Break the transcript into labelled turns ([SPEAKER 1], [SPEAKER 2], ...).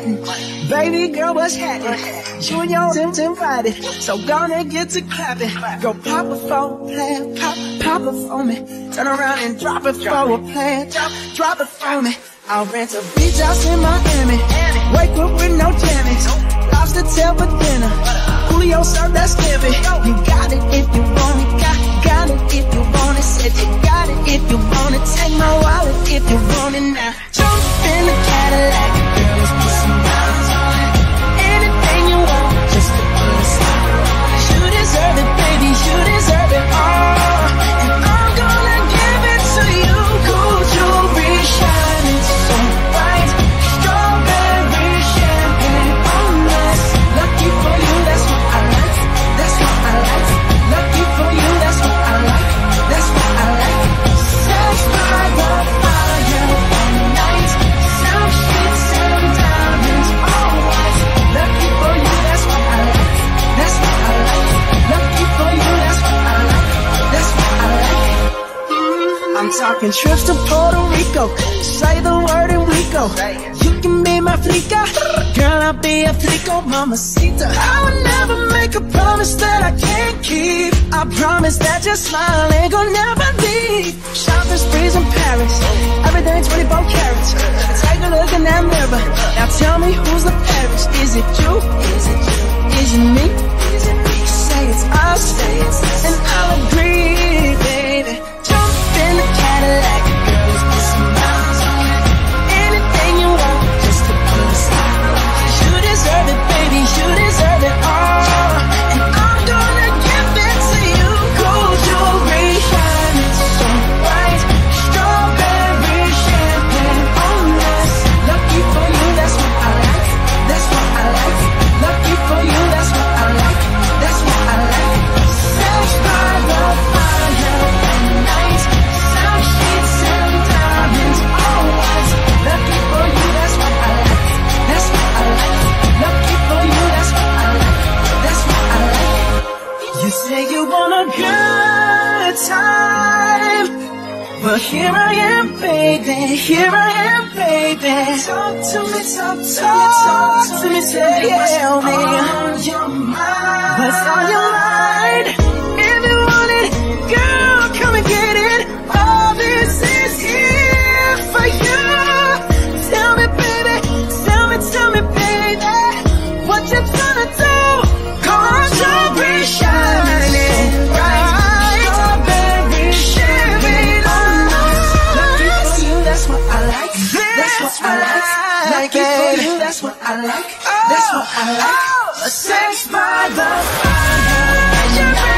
[SPEAKER 1] Manhattan. Baby girl, what's happening? You and your Tim's invited, so gonna get to clapping. Go pop a phone, play, pop it for me. Turn around and drop it for a plan. Drop it for me. I'll rent a beach house in Miami. Wake up with no jammies. Lobster tail for dinner. Julio served that scampi. You got it if you want it. Got it if you want it. Said you got it if you want it. Take my wallet if you want it now. Jump in the Cadillac. Girl, let's put some miles on it. Anything you want, just to put a smile on it. You deserve it, baby. You deserve it all. And I'm gonna give it to you. Cool jewelry shining so bright. Strawberry champagne on us. Lucky for you, that's what I like. That's what I like. Lucky for you, that's what I like. That's what I like. Sex by the fire all night. Silk sheets and diamonds, all white. Lucky for you, that's what I like. That's what I like. Lucky for you, that's what I like. That's what I like. I'm talking trips to Puerto Rico. Say the word and we go. You can be my flica. Girl, I'll be a flico, mamacita. I would never make a promise that I can't keep. I promise that your smile ain't gonna never leave. Shopping sprees in Paris, everything 24 carats. Take a look in that mirror. Now tell me who's the fairest. Is it you? Is it you? Is it me? Is it me? Say it's us, and I'll agree, baby. Jump in the Cadillac, girls, put some miles on it. Anything you want, just to put a smile on it. You deserve it, baby, you deserve it all. And I'm gonna give it to you. Gold jewelry shining so bright. Strawberry champagne on us. Lucky for you, that's what I like. That's what I like. Lucky for you, that's what I like. That's what I like. Sex by the fire all night. Silk sheets and diamonds, all white. Lucky for you, that's what I like. That's what I like. Lucky for you, that's what I like. That's what I like. You say you want a good time, but here I am, baby. Here I am, baby. Talk to me, talk to me, talk to me. Tell me what's on your mind. What's on your mind? If you want it, girl, come and get it. All this is here for you. Tell me, baby, tell me, baby, what you gonna do? Gold jewelry shining bright. Strawberry champagne on us. Lucky for you, that's what I like. That's what I like. Lucky for you, that's what I like. That's what I like. Sex by the fire.